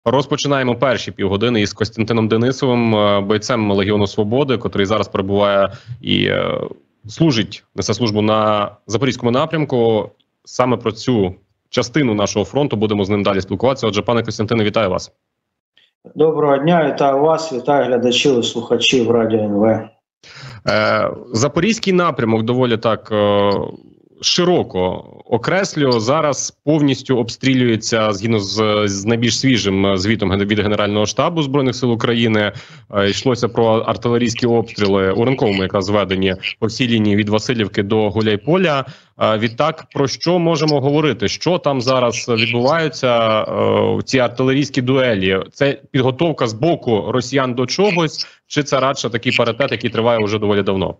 Розпочинаємо перші півгодини із Костянтином Денисовим, бойцем Легіону Свободи, котрий зараз перебуває і несе службу на Запорізькому напрямку. Саме про цю частину нашого фронту будемо з ним далі спілкуватися. Отже, пане Костянтине, вітаю вас. Доброго дня, вітаю вас, вітаю глядачів і слухачів Радіо НВ. Запорізький напрямок доволі так широко окреслюю. Зараз повністю обстрілюється, згідно з найбільш свіжим звітом від Генерального штабу Збройних сил України. Йшлося про артилерійські обстріли у ранковому якраз зведенні по всій лінії від Васильівки до Гуляйполя. Відтак, про що можемо говорити? Що там зараз відбуваються, ці артилерійські дуелі? Це підготовка з боку росіян до чогось, чи це радше такий паритет, який триває вже доволі давно?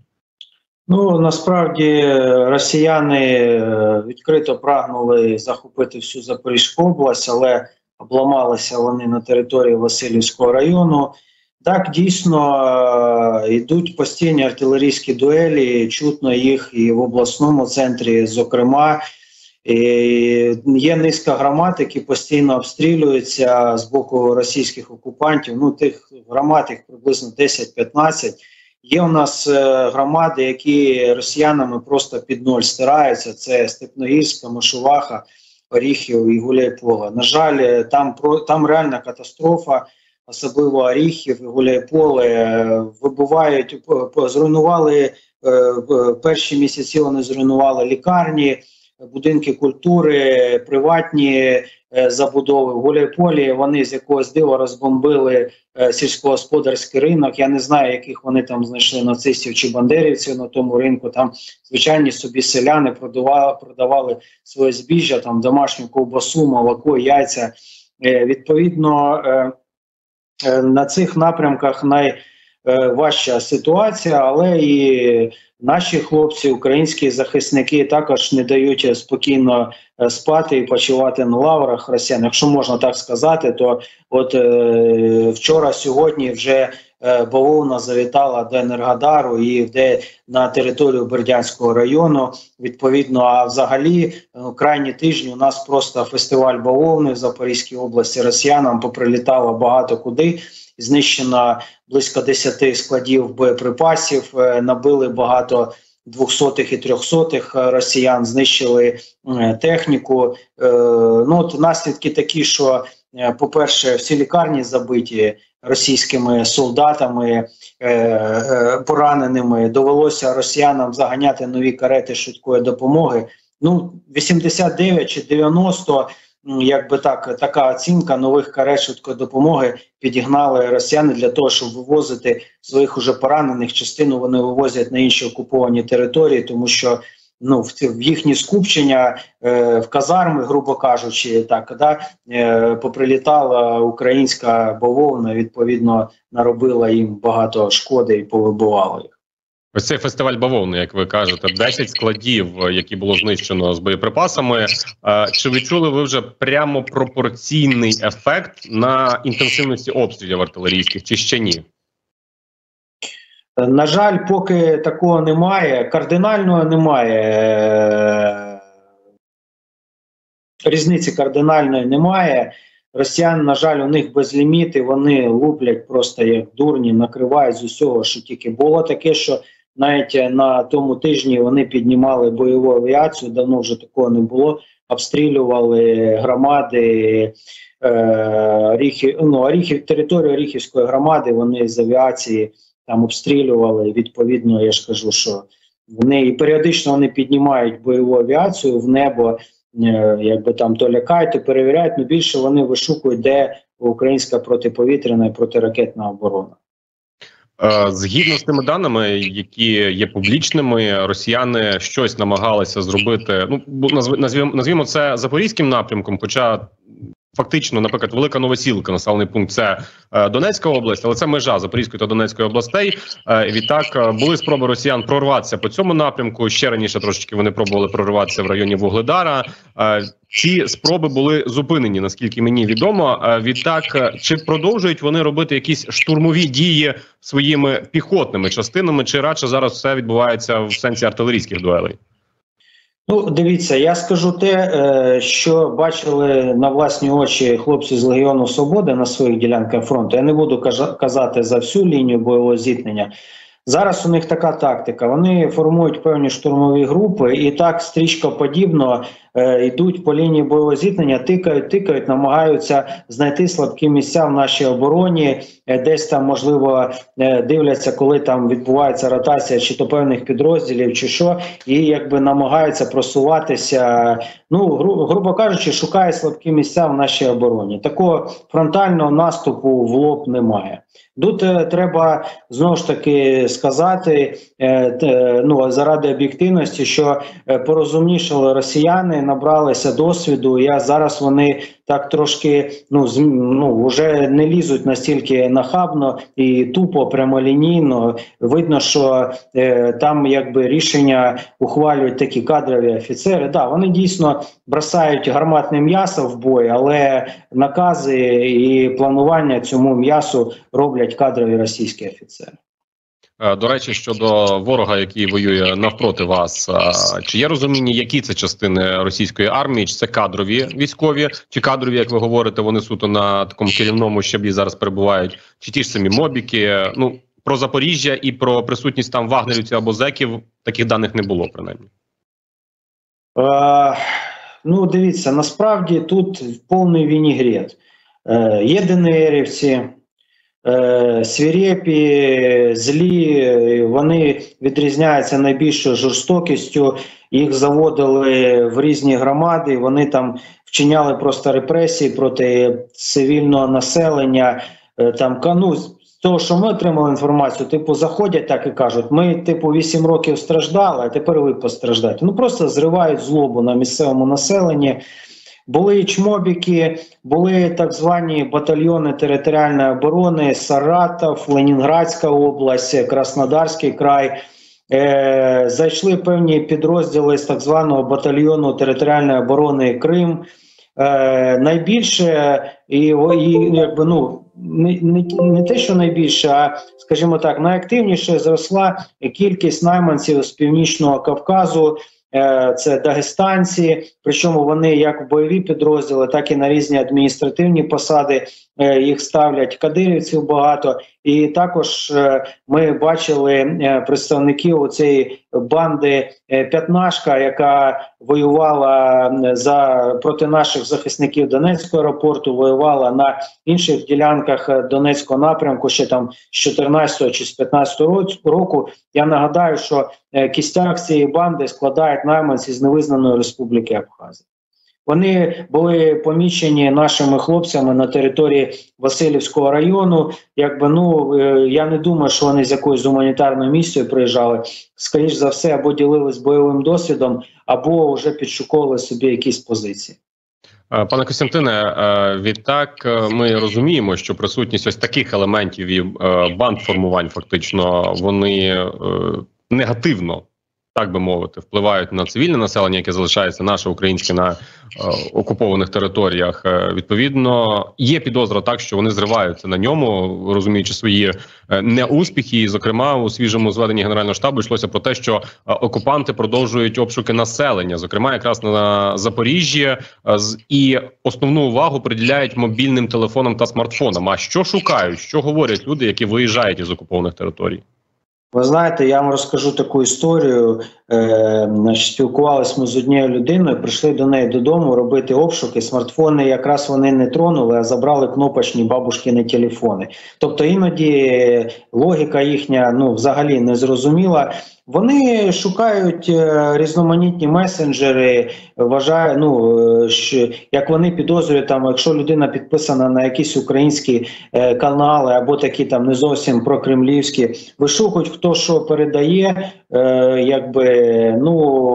Ну, насправді, росіяни відкрито прагнули захопити всю Запорізьку область, але обламалися вони на території Васильівського району. Так, дійсно, йдуть постійні артилерійські дуелі, чутно їх і в обласному центрі, зокрема. І є низка громад, які постійно обстрілюються з боку російських окупантів. Ну, тих громад, їх приблизно 10-15. Є у нас громади, які росіянами просто під нуль стираються. Це Степногірська, Мишуваха, Оріхів і Гуляйполе. На жаль, там реальна катастрофа, особливо Оріхів і Гуляйполе. Зруйнували перші місяці, вони зруйнували лікарні, будинки культури, приватні забудови. В Гуляйполі вони з якогось дива розбомбили сільськогосподарський ринок. Я не знаю, яких вони там знайшли нацистів чи бандерівців на тому ринку. Там звичайні собі селяни продавали своє збіжжя, там домашню ковбасу, молоко, яйця. Відповідно, на цих напрямках найважча ситуація, але і наші хлопці, українські захисники також не дають спокійно спати і почивати на лаврах росіян. Якщо можна так сказати, то от вчора-сьогодні вже бавовна завітала до Енергодару і йде на територію Бердянського району. Відповідно, а взагалі крайні тижні у нас просто фестиваль бавовни в Запорізькій області. Росіянам поприлітало багато куди. Знищено близько 10 складів боєприпасів, набили багато 200-х і 300-х росіян, знищили техніку. Ну, от наслідки такі, що, по-перше, всі лікарні забиті російськими солдатами, пораненими. Довелося росіянам заганяти нові карети швидкої допомоги. Ну, 89 чи 90, якби так, така оцінка нових карет швидкої допомоги підігнали росіяни для того, щоб вивозити своїх уже поранених. Частину вони вивозять на інші окуповані території, тому що в їхні скупчення, в казарми, грубо кажучи, поприлітала українська бавовна, відповідно, наробила їм багато шкоди і повибивала їх. Ось цей фестиваль бавовни, як ви кажете, 10 складів, які було знищено з боєприпасами. Чи відчули ви вже прямо пропорційний ефект на інтенсивності обстрілів артилерійських, чи ще ні? На жаль, поки такого немає, кардинального немає, різниці кардинальної немає. Росіяни, на жаль, у них безліміти, вони луплять просто як дурні, накривають з усього, що тільки було таке, що навіть на тому тижні вони піднімали бойову авіацію, давно вже такого не було, обстрілювали громади, територію Оріхівської громади вони з авіації там обстрілювали. Відповідно, я ж кажу, що вони періодично вони піднімають бойову авіацію в небо, якби там то лякають, то перевіряють, але більше вони вишукують, де українська протиповітряна і протиракетна оборона. Згідно з тими даними, які є публічними, росіяни щось намагалися зробити, назвімо це Запорізьким напрямком, хоча фактично, наприклад, Велика Новосілка, населений пункт, це Донецька область, але це межа Запорізької та Донецької областей. Відтак, були спроби росіян прорватися по цьому напрямку. Ще раніше трошечки вони пробували прориватися в районі Вугледара. Ці спроби були зупинені, наскільки мені відомо. Відтак, чи продовжують вони робити якісь штурмові дії своїми піхотними частинами, чи радше зараз все відбувається в сенсі артилерійських дуелей? Ну, дивіться, я скажу те, що бачили на власні очі хлопці з Легіону Свободи на своїх ділянках фронту. Я не буду казати за всю лінію бойового зіткнення. Зараз у них така тактика. Вони формують певні штурмові групи і так стрічкоподібно йдуть по лінії бойового зіткнення, тикають, намагаються знайти слабкі місця в нашій обороні, десь там, можливо, дивляться, коли там відбувається ротація чи то певних підрозділів, чи що, і якби намагаються просуватися, ну, грубо кажучи, шукає слабкі місця в нашій обороні. Такого фронтального наступу в лоб немає. Тут треба, знову ж таки, сказати, ну, заради об'єктивності, що порозумнішали росіяни, набралися досвіду, і зараз вони так трошки, вже не лізуть настільки нахабно і тупо, прямолінійно. Видно, що там якби рішення ухвалюють такі кадрові офіцери. Да, вони дійсно бросають гарматне м'ясо в бой, але накази і планування цьому м'ясу роблять кадрові російські офіцери. До речі, щодо ворога, який воює навпроти вас, чи є розуміння, які це частини російської армії? Чи це кадрові військові, чи кадрові, як ви говорите, вони суто на такому керівному щаблі зараз перебувають, чи ті ж самі мобіки? Ну, про Запоріжжя і про присутність там вагнерівців або зеків таких даних не було, принаймні. Ну, дивіться, насправді тут повний вінігрет. Є ДНРівці, свирепі, злі, вони відрізняються найбільшою жорстокістю, їх заводили в різні громади, вони там вчиняли просто репресії проти цивільного населення, там, ну, з того, що ми отримали інформацію, типу, заходять так і кажуть, ми, типу, 8 років страждали, а тепер ви постраждаєте. Ну, просто зривають злобу на місцевому населенні. Були чмобіки, були так звані батальйони територіальної оборони, Саратов, Ленінградська область, Краснодарський край. Зайшли певні підрозділи з так званого батальйону територіальної оборони Крим. Найбільше, якби, ну, не те, що найбільше, а, скажімо так, найактивніше зросла кількість найманців з Північного Кавказу. Це дагестанці, причому вони як в бойові підрозділи, так і на різні адміністративні посади їх ставлять, кадирівців багато. І також ми бачили представників цієї банди «П'ятнашка», яка воювала проти наших захисників Донецького аеропорту, воювала на інших ділянках Донецького напрямку ще там з 14 чи з 15 року. Я нагадаю, що кістяк цієї банди складають найманці з невизнаної республіки Абхазія. Вони були помічені нашими хлопцями на території Василівського району. Якби, ну, я не думаю, що вони з якоюсь гуманітарною місією приїжджали. Скоріше за все, або ділились бойовим досвідом, або вже підшуковували собі якісь позиції. Пане Костянтине, відтак ми розуміємо, що присутність ось таких елементів і бандформувань фактично, вони негативно, так би мовити, впливають на цивільне населення, яке залишається наше українське на окупованих територіях. Відповідно, є підозра так, що вони зриваються на ньому, розуміючи свої неуспіхи. І, зокрема, у свіжому зведенні Генерального штабу йшлося про те, що окупанти продовжують обшуки населення, зокрема якраз на Запоріжжі, і основну увагу приділяють мобільним телефонам та смартфонам. А що шукають, що говорять люди, які виїжджають із окупованих територій? Ви знаєте, я вам розкажу таку історію. Спілкувалися ми з однією людиною, прийшли до неї додому робити обшуки. Смартфони якраз вони не тронули, а забрали кнопочні бабушкини телефони. Тобто іноді логіка їхня, ну, взагалі не зрозуміла. Вони шукають різноманітні месенджери, вважаю, ну, як вони підозрюють, там, якщо людина підписана на якісь українські канали або такі там не зовсім прокремлівські, вишукують, хто що передає, якби, ну,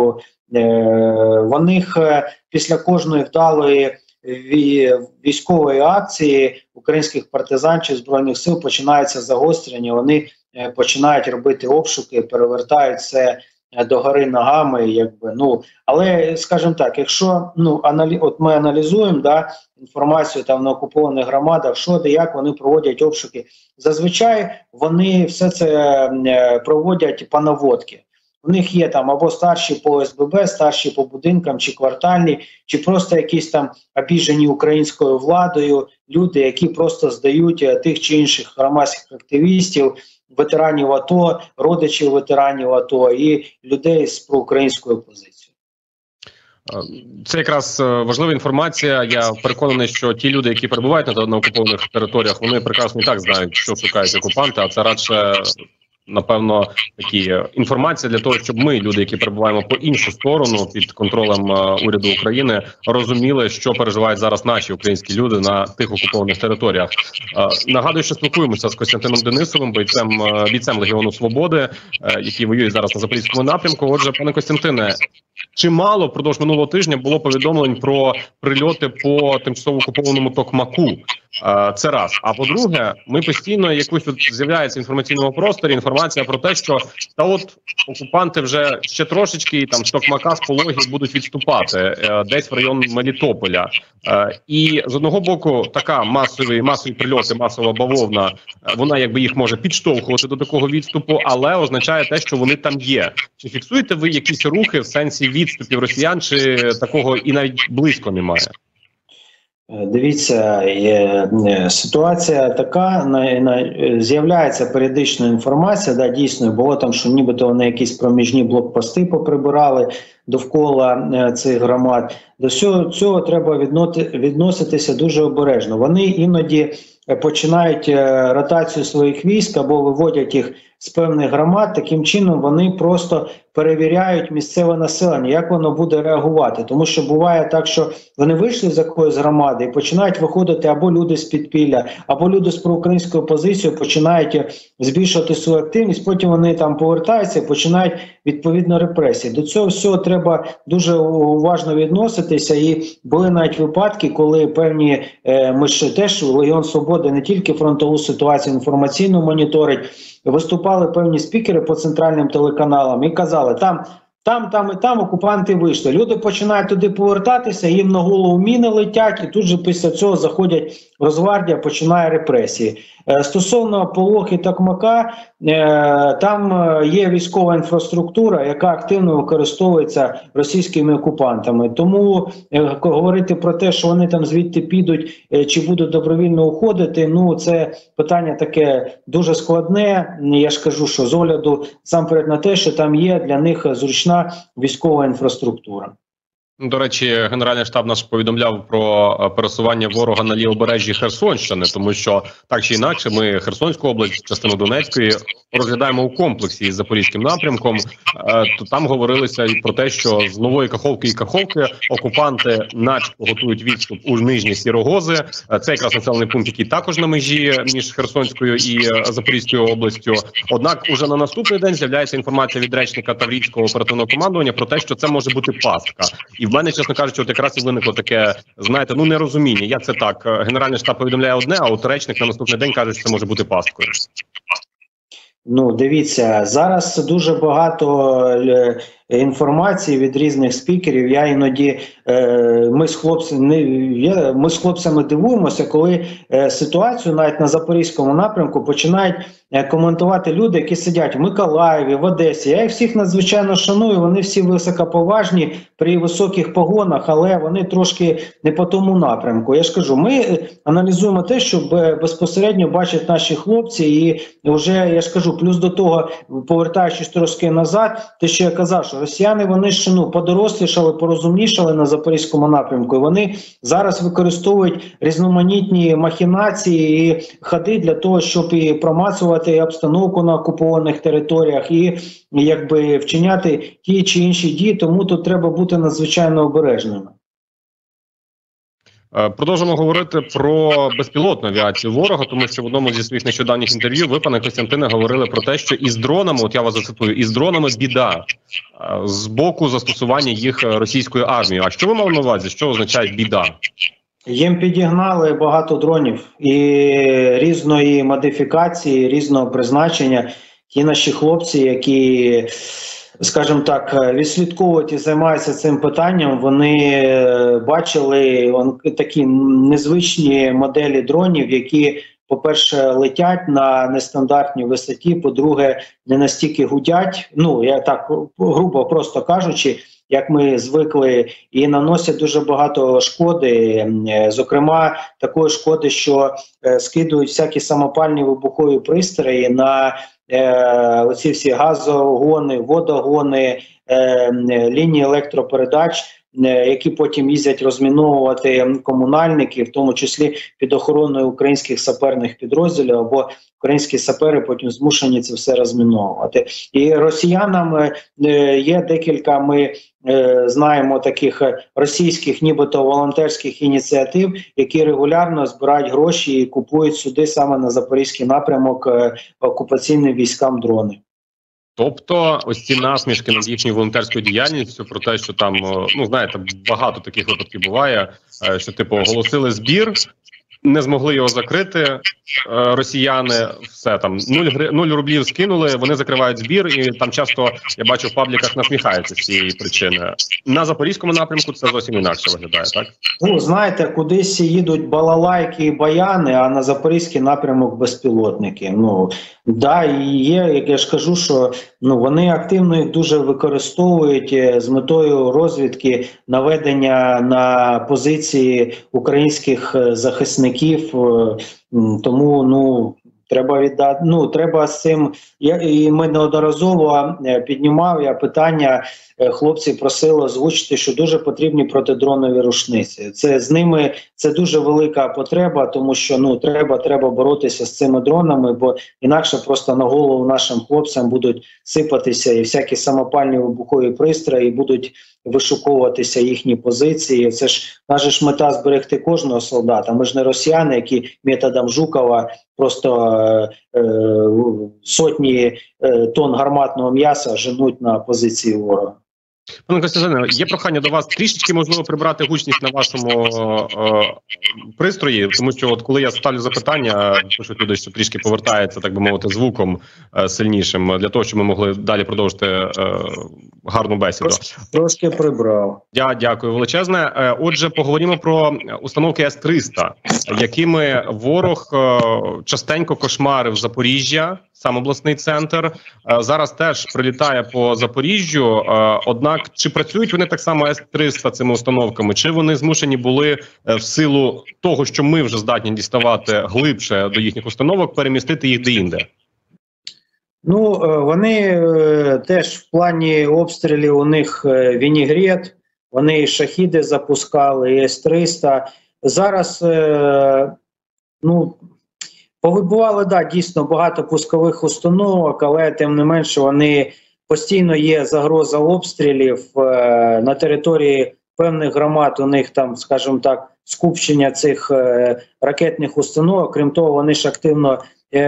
в них після кожної вдалої військової акції українських партизан чи Збройних сил починається загострення, вони починають робити обшуки, перевертають це догори ногами, якби, ну, але, скажімо так, якщо, ну, от ми аналізуємо, да, інформацію там на окупованих громадах, що де, як вони проводять обшуки, зазвичай вони все це проводять по наводці. У них є там або старші по ОСББ, старші по будинкам, чи квартальні, чи просто якісь там обіжені українською владою люди, які просто здають тих чи інших громадських активістів, ветеранів АТО, родичів ветеранів АТО і людей з проукраїнською позицією. Це якраз важлива інформація. Я переконаний, що ті люди, які перебувають на окупованих територіях, вони прекрасно і так знають, що шукають окупанти, а це радше, напевно, такі інформація для того, щоб ми, люди, які перебуваємо по іншу сторону під контролем уряду України, розуміли, що переживають зараз наші українські люди на тих окупованих територіях. Нагадую, що спілкуємося з Костянтином Денисовим, бійцем Легіону Свободи, який воює зараз на Запорізькому напрямку. Отже, пане Костянтине, чимало впродовж минулого тижня було повідомлень про прильоти по тимчасово окупованому Токмаку. Це раз. А по-друге, ми постійно якось тут з'являється в інформаційному просторі інформація про те, що та от окупанти вже ще трошечки там з Токмака, з Пологи будуть відступати десь в район Мелітополя. І з одного боку така масові прильоти, масова бавовна, вона якби їх може підштовхувати до такого відступу, але означає те, що вони там є. Чи фіксуєте ви якісь рухи в сенсі відступів росіян, чи такого і навіть близько немає? Дивіться, ситуація така, з'являється періодична інформація, да, дійсно, було там, що нібито вони якісь проміжні блокпости поприбирали довкола цих громад. До всього цього треба відноситися дуже обережно. Вони іноді починають ротацію своїх військ або виводять їх з певних громад, таким чином вони просто перевіряють місцеве населення, як воно буде реагувати. Тому що буває так, що вони вийшли з якоїсь громади і починають виходити або люди з підпілля, або люди з проукраїнською позицією починають збільшувати свою активність, потім вони там повертаються і починають відповідно репресії. До цього всього треба дуже уважно відноситися, і були навіть випадки, коли певні, ми ж теж Легіон Свободи не тільки фронтову ситуацію інформаційно моніторить, виступали певні спікери по центральним телеканалам і казали, там окупанти вийшли. Люди починають туди повертатися, їм на голову міни летять, і тут же після цього заходять Росгвардія, починає репресії. Стосовно Пологи та Токмака, там є військова інфраструктура, яка активно використовується російськими окупантами. Тому говорити про те, що вони там звідти підуть чи будуть добровільно уходити, ну це питання таке дуже складне. Я ж кажу, що з огляду насамперед на те, що там є для них зручна військова інфраструктура. До речі, Генеральний штаб наш повідомляв про пересування ворога на лівобережжі Херсонщини, тому що так чи інакше ми Херсонську область, частину Донецької розглядаємо у комплексі із Запорізьким напрямком. То там говорилося і про те, що з Нової Каховки і Каховки окупанти начебто готують відступ у Нижні Сірогози. Це якраз населений пункт, який також на межі між Херсонською і Запорізькою областю. Однак уже на наступний день з'являється інформація від речника Таврійського оперативного командування про те, що це може бути пастка. І в мене, чесно кажучи, от якраз і виникло таке, знаєте, нерозуміння. Як це так? Генеральний штаб повідомляє одне, а от речник на наступний день каже, що це може бути пасткою. Дивіться, зараз дуже багато інформації від різних спікерів. Я іноді, ми з хлопцями дивуємося, коли ситуацію навіть на Запорізькому напрямку починають коментувати люди, які сидять в Миколаєві, в Одесі. Я їх всіх надзвичайно шаную, вони всі високоповажні, при високих погонах, але вони трошки не по тому напрямку. Я ж кажу, ми аналізуємо те, що безпосередньо бачать наші хлопці, і вже, я ж кажу, плюс до того, повертаючись трошки назад, те, що я казав, що росіяни, вони ж подорослішали, порозумнішали на Запорізькому напрямку, і вони зараз використовують різноманітні махінації і ходи для того, щоб і промацувати обстановку на окупованих територіях, і якби вчиняти ті чи інші дії, тому тут треба бути надзвичайно обережними. Продовжимо говорити про безпілотну авіацію ворога, тому що в одному зі своїх нещодавніх інтерв'ю ви, пане Костянтине, говорили про те, що із дронами, от я вас зацитую, із дронами біда з боку застосування їх російською армією. А що ви мали на увазі? Що означає біда? Їм підігнали багато дронів і різної модифікації, різного призначення. Ті наші хлопці, які, скажімо так, відслідковують і займаються цим питанням, вони бачили такі незвичні моделі дронів, які по-перше, летять на нестандартній висоті, по-друге, не настільки гудять, ну, я так грубо просто кажучи, як ми звикли, і наносять дуже багато шкоди, зокрема, такої шкоди, що скидують всякі самопальні вибухові пристрої на оці всі газогони, водогони, лінії електропередач, які потім їздять розміновувати комунальники, в тому числі під охороною українських саперних підрозділів, або українські сапери потім змушені це все розміновувати. І росіянам є декілька, ми знаємо, таких російських нібито волонтерських ініціатив, які регулярно збирають гроші і купують сюди саме на Запорізький напрямок окупаційним військам дрони. Тобто ось ці насмішки над їхньою волонтерською діяльністю про те, що там, ну знаєте, багато таких випадків буває, що типу оголосили збір, не змогли його закрити росіяни, все там 0 рублів скинули, вони закривають збір, і там часто, я бачу, в пабліках насміхаються з цієї причини. На Запорізькому напрямку це зовсім інакше виглядає, так? Ну, знаєте, кудись їдуть балалайки і баяни, а на Запорізький напрямок безпілотники. Ну, да, і є, як я ж кажу, що вони активно їх дуже використовують з метою розвідки, наведення на позиції українських захисників. Тому треба віддати, треба з цим. І ми неодноразово піднімав я питання, хлопці просили озвучити, що дуже потрібні протидронові рушниці. Це з ними це дуже велика потреба, тому що треба боротися з цими дронами, бо інакше просто на голову нашим хлопцям будуть сипатися і всякі самопальні вибухові пристрої, і будуть вишуковуватися їхні позиції. Це ж наша ж мета зберегти кожного солдата. Ми ж не росіяни, які методом Жукова просто сотні тонн гарматного м'яса женуть на позиції ворога. Пане Костянтине, є прохання до вас трішечки, можливо, прибрати гучність на вашому пристрої, тому що от коли я ставлю запитання, пишуть люди, що трішки повертається, так би мовити, звуком сильнішим, для того, щоб ми могли далі продовжити гарну бесіду. Трошки прибрав. Я дякую величезне. Отже, поговоримо про установки С-300, якими ворог частенько кошмарив Запоріжжя, сам обласний центр. Зараз теж прилітає по Запоріжжю. Однак, чи працюють вони так само С-300 цими установками, чи вони змушені були в силу того, що ми вже здатні діставати глибше до їхніх установок, перемістити їх де-інде? Вони теж в плані обстрілів у них вінігрет, вони і шахіди запускали, і С-300. Зараз, повибували, дійсно, багато пускових установок, але тим не менше вони постійно є загроза обстрілів на території певних громад, у них там, скажімо так, скупчення цих ракетних установок. Крім того, вони ж активно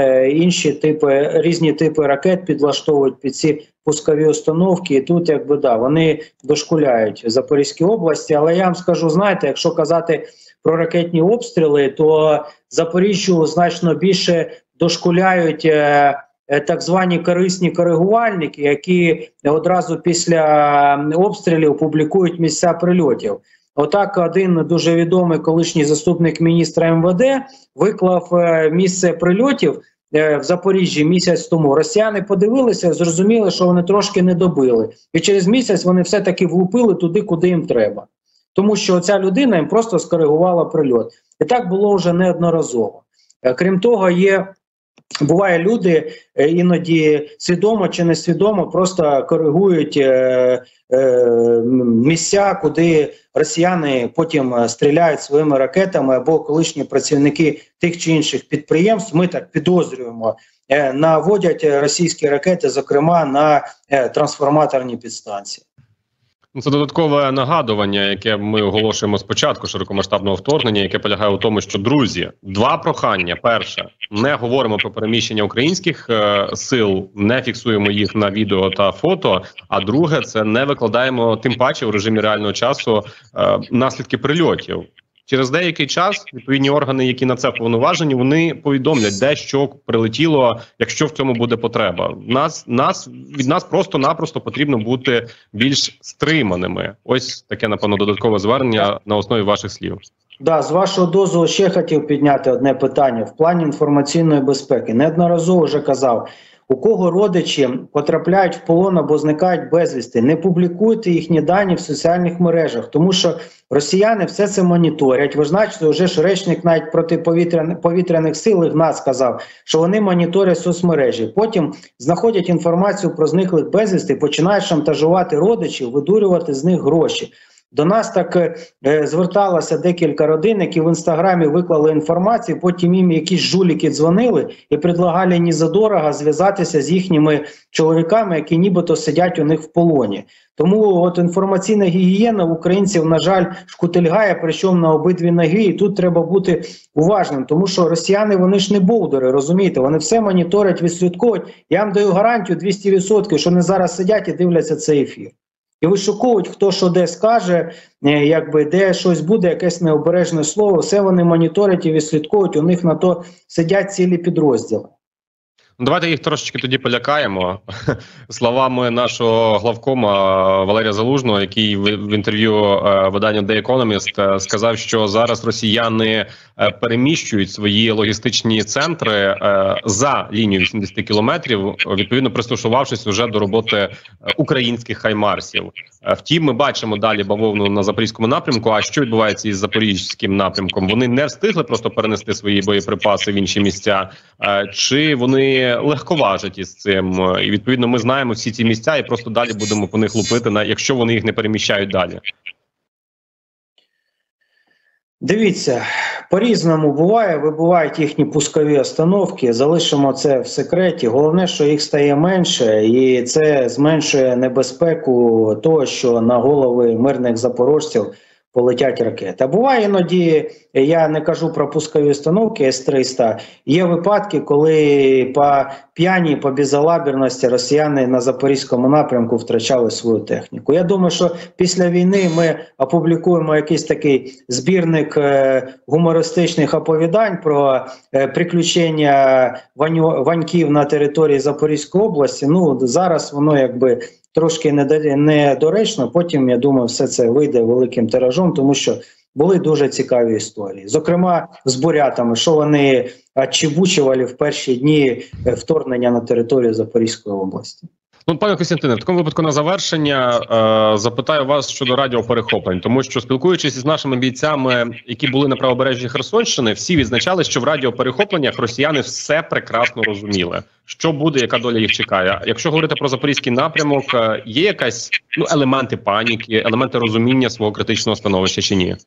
різні типи ракет підлаштовують під ці пускові установки, і тут вони дошкуляють в Запорізькій області. Але я вам скажу, знаєте, якщо казати про ракетні обстріли, то Запоріжжю значно більше дошкуляють так звані корисні коригувальники, які одразу після обстрілів публікують місця прильотів. Отак один дуже відомий колишній заступник міністра МВД виклав місце прильотів в Запоріжжі місяць тому. Росіяни подивилися, зрозуміли, що вони трошки не добили. І через місяць вони все-таки влупили туди, куди їм треба. Тому що ця людина їм просто скоригувала прильот. І так було вже неодноразово. Крім того, буває, люди іноді свідомо чи несвідомо просто коригують місця, куди росіяни потім стріляють своїми ракетами, або колишні працівники тих чи інших підприємств, ми так підозрюємо, наводять російські ракети, зокрема на трансформаторні підстанції. Це додаткове нагадування, яке ми оголошуємо спочатку широкомасштабного вторгнення, яке полягає у тому, що, друзі, два прохання. Перше, не говоримо про переміщення українських сил, не фіксуємо їх на відео та фото. А друге, це не викладаємо, тим паче в режимі реального часу, наслідки прильотів. Через деякий час відповідні органи, які на це повноважені, вони повідомлять, де що прилетіло, якщо в цьому буде потреба. Від нас просто-напросто потрібно бути більш стриманими. Ось таке, напевно, додаткове звернення на основі ваших слів. Да, з вашого дозволу ще хотів підняти одне питання в плані інформаційної безпеки. Неодноразово вже казав, у кого родичі потрапляють в полон або зникають безвісти, не публікуйте їхні дані в соціальних мережах, тому що росіяни все це моніторять. Ви знаєте, вже ж речник навіть протиповітряних сил Ігнат сказав, що вони моніторять соцмережі. Потім знаходять інформацію про зниклих безвісти, починають шантажувати родичів, видурювати з них гроші. До нас так зверталося декілька родин, які в інстаграмі виклали інформацію, потім їм якісь жуліки дзвонили і предлагали незадорого зв'язатися з їхніми чоловіками, які нібито сидять у них в полоні. Тому от інформаційна гігієна в українців, на жаль, шкутильгає, причому на обидві ноги, і тут треба бути уважним, тому що росіяни, вони ж не бовдури, розумієте, вони все моніторять, відслідковують. Я вам даю гарантію 200%, що вони зараз сидять і дивляться цей ефір. І вишуковують, хто що де скаже, якби де щось буде, якесь необережне слово, все вони моніторять і відслідковують, у них на то сидять цілі підрозділи. Ну, давайте їх трошечки тоді полякаємо словами нашого главкома Валерія Залужного, який в інтерв'ю виданню The Economist сказав, що зараз росіяни переміщують свої логістичні центри за лінію 80 кілометрів, відповідно пристосувавшись уже до роботи українських хаймарсів. Втім, ми бачимо далі бавовну на Запорізькому напрямку. А що відбувається із Запорізьким напрямком? Вони не встигли просто перенести свої боєприпаси в інші місця, чи вони легковажать із цим? І відповідно ми знаємо всі ці місця і просто далі будемо по них лупити, якщо вони їх не переміщають далі. Дивіться, по-різному буває, вибувають їхні пускові установки, залишимо це в секреті. Головне, що їх стає менше, і це зменшує небезпеку того, що на голови мирних запорожців полетять ракети. А буває іноді, я не кажу про пускові установки С-300, є випадки, коли по п'яній, по безалаберності росіяни на Запорізькому напрямку втрачали свою техніку. Я думаю, що після війни ми опублікуємо якийсь такий збірник гумористичних оповідань про приключення ваньків на території Запорізької області. Ну, зараз воно якби трошки недоречно, потім, я думаю, все це вийде великим тиражом, тому що були дуже цікаві історії. Зокрема, з бурятами, що вони отчебучували в перші дні вторгнення на територію Запорізької області. Ну, пане Костянтине, в такому випадку на завершення запитаю вас щодо радіоперехоплень, тому що, спілкуючись із нашими бійцями, які були на правобережжі Херсонщини, всі відзначали, що в радіоперехопленнях росіяни все прекрасно розуміли, що буде, яка доля їх чекає. Якщо говорити про Запорізький напрямок, є якась елементи паніки, елементи розуміння свого критичного становища чи ні?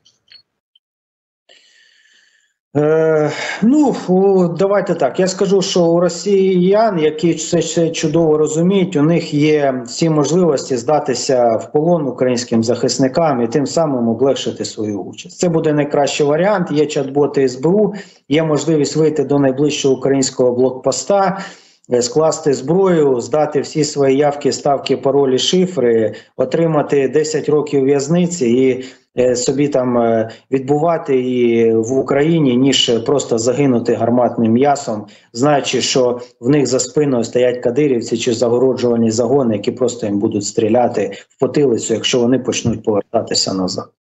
Давайте так. Я скажу, що у росіян, які це чудово розуміють, у них є всі можливості здатися в полон українським захисникам і тим самим облегшити свою участь. Це буде найкращий варіант. Є чат-боти СБУ, є можливість вийти до найближчого українського блокпоста, скласти зброю, здати всі свої явки, ставки, паролі, шифри, отримати 10 років в'язниці і собі там відбувати її в Україні, ніж просто загинути гарматним м'ясом, знаючи, що в них за спиною стоять кадирівці чи загороджувані загони, які просто їм будуть стріляти в потилицю, якщо вони почнуть повертатися назад.